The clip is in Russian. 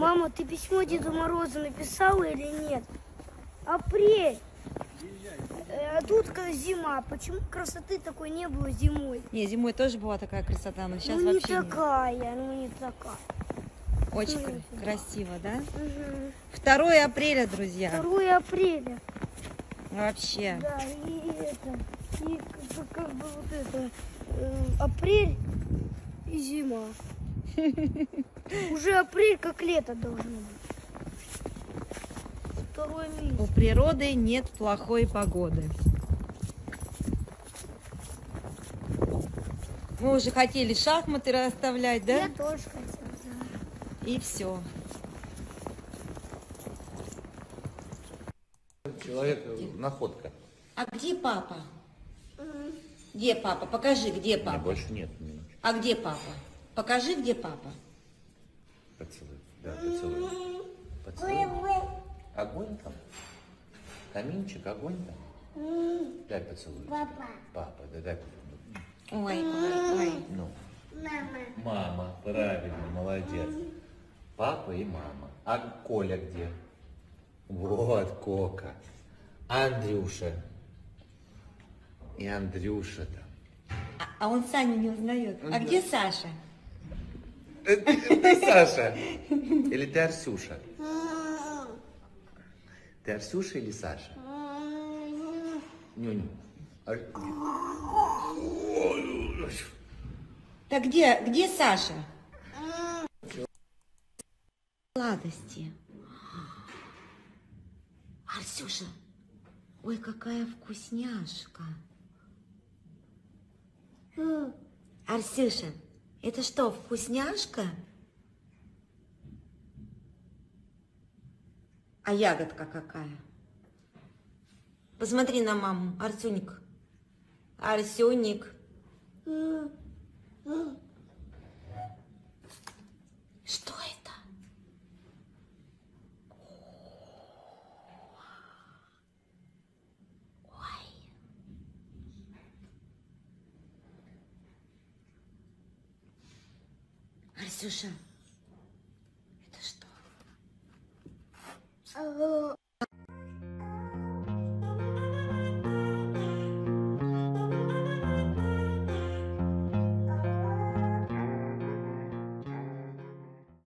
Мама, ты письмо Деду Морозу написала или нет? Апрель. А тут зима. Почему красоты такой не было зимой? Не, зимой тоже была такая красота, но сейчас ну, вообще не такая, ну не такая. Очень красиво, да? Угу. 2 апреля, друзья. 2 апреля. Вообще. Да, и это, и как бы вот это, апрель и зима. Уже апрель как лето должно быть. 2 месяц. У природы нет плохой погоды. Мы уже хотели шахматы расставлять, да? Я тоже хотела, да. И все. Человек находка. А где папа? Где папа? Покажи, где Меня папа. больше нет. А где папа? Покажи, где папа. Поцелуй. Да, поцелуй. Поцелуй. Огонь там? Каминчик, огонь там? Дай поцелуй. Папа. Папа, да дай. Ой, ой, ой. Ну. Мама. Мама, правильно, молодец. Папа и мама. А Коля где? Вот Кока. Андрюша. И Андрюша там. А он Саню не узнает. А где Саша? Ты Саша? Или ты Арсюша? Ты Арсюша или Саша? Нюнь. Так где Саша? Сладости. Арсюша, ой, какая вкусняшка. Арсюша, это что, вкусняшка? А ягодка какая? Посмотри на маму, Арсюник. Арсюник. Что это? Ой. Арсюша, это что?